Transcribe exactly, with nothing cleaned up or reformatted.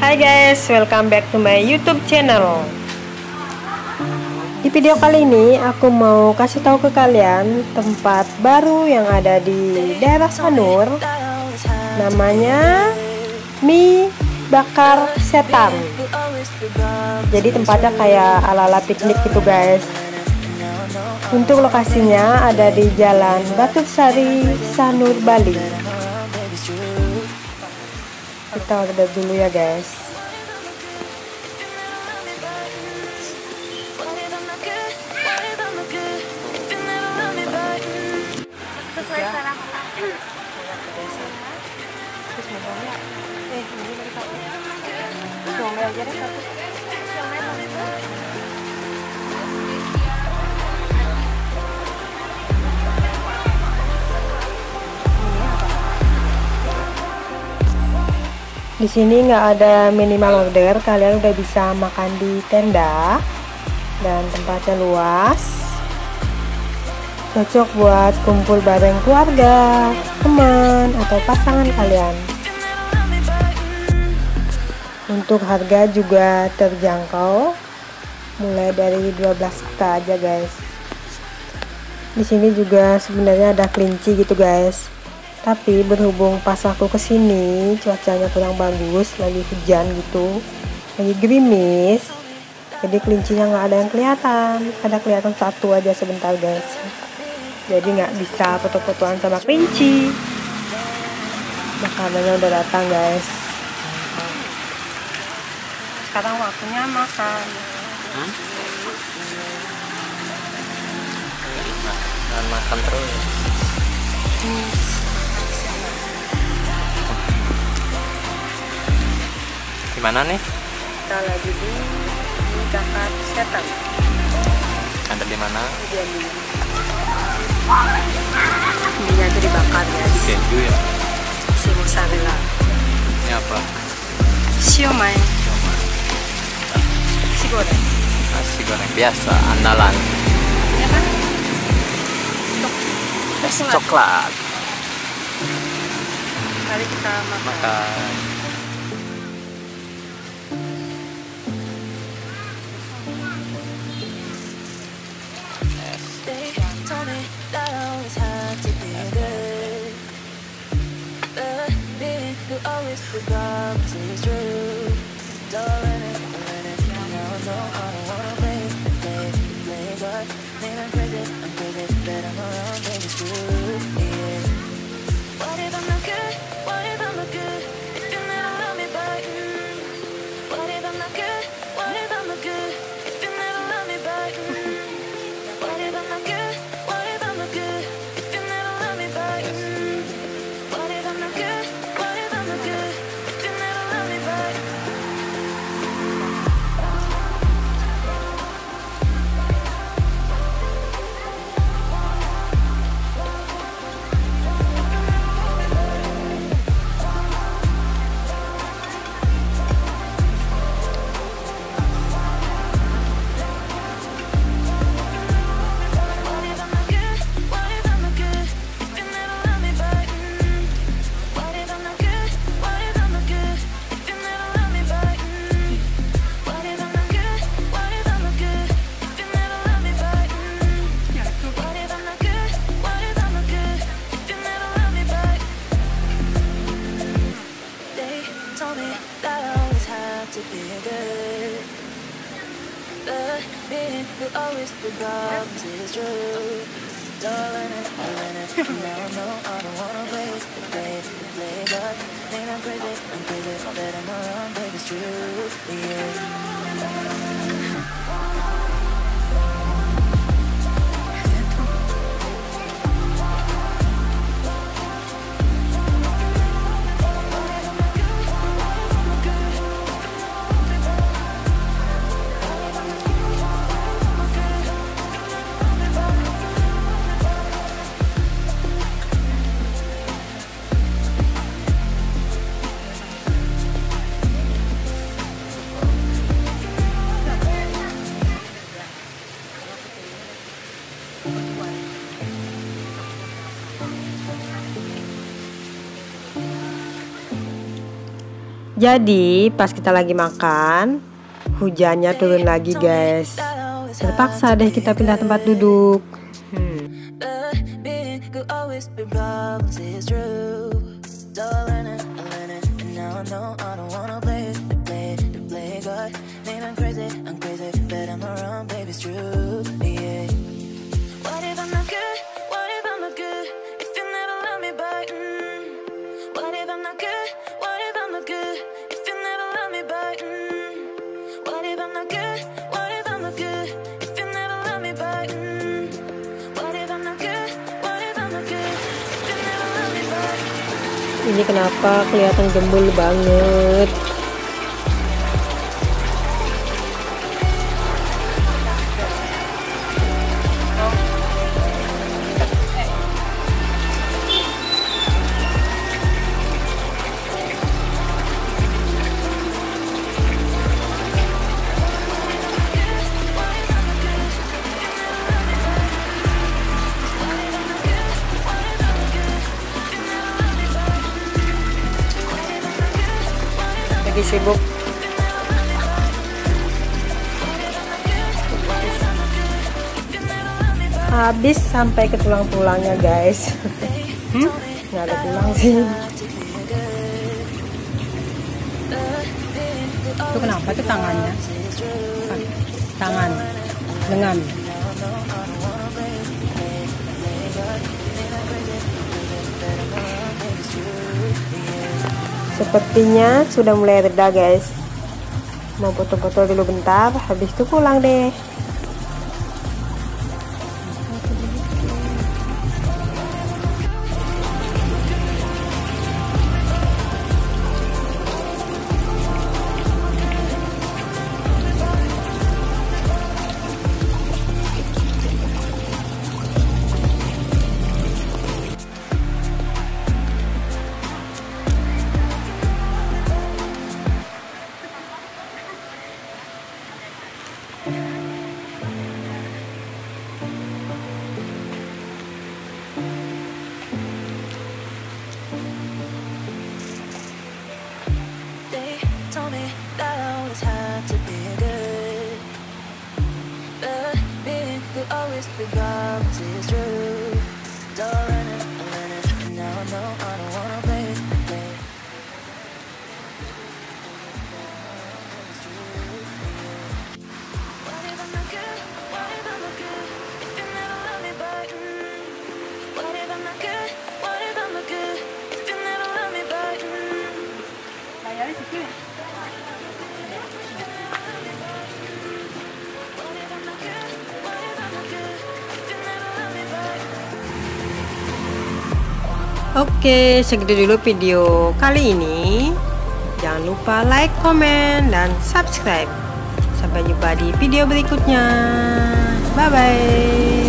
Hai guys, welcome back to my YouTube channel. Di video kali ini aku mau kasih tahu ke kalian tempat baru yang ada di daerah Sanur. Namanya Mie Bakar Setan. Jadi tempatnya kayak ala-ala piknik gitu guys. Untuk lokasinya ada di Jalan Batursari, Sanur, Bali. Kita order dulu ya guys. Di sini nggak ada minimal order, kalian udah bisa makan di tenda dan tempatnya luas, cocok buat kumpul bareng keluarga, teman, atau pasangan kalian. Untuk harga juga terjangkau, mulai dari dua belas juta aja guys. Di sini juga sebenarnya ada kelinci gitu guys. Tapi berhubung pas aku kesini cuacanya kurang bagus, lagi hujan gitu, lagi gerimis, jadi kelincinya nggak ada yang kelihatan, ada kelihatan satu aja sebentar guys. Jadi nggak bisa foto-fotoan sama kelinci. Makanannya udah datang guys. Sekarang waktunya makan. Hmm? Makan, makan terus. Hmm. Gimana nih? Kita lagi di Mie Bakar Setan. Ada di mana? Minyak itu dibakar guys. Keju ya? Si mozzarella. Ini apa? Siomay. Nasi goreng. Nasi goreng biasa, andalan. Ya kan? Es coklat. Mari kita makan. Makan. Jadi pas kita lagi makan, hujannya turun lagi guys. Terpaksa deh kita pindah tempat duduk. hmm. Ini kenapa kelihatan gembul banget? Lagi sibuk. Habis sampai ke tulang-tulangnya guys. hmm? Nggak ada tulang sih. Itu kenapa tuh tangannya? Tangan, lengan. Sepertinya sudah mulai reda guys. Mau foto-foto dulu bentar, habis itu pulang deh. Oke, segitu dulu video kali ini. Jangan lupa like, komen, dan subscribe. Sampai jumpa di video berikutnya. Bye bye.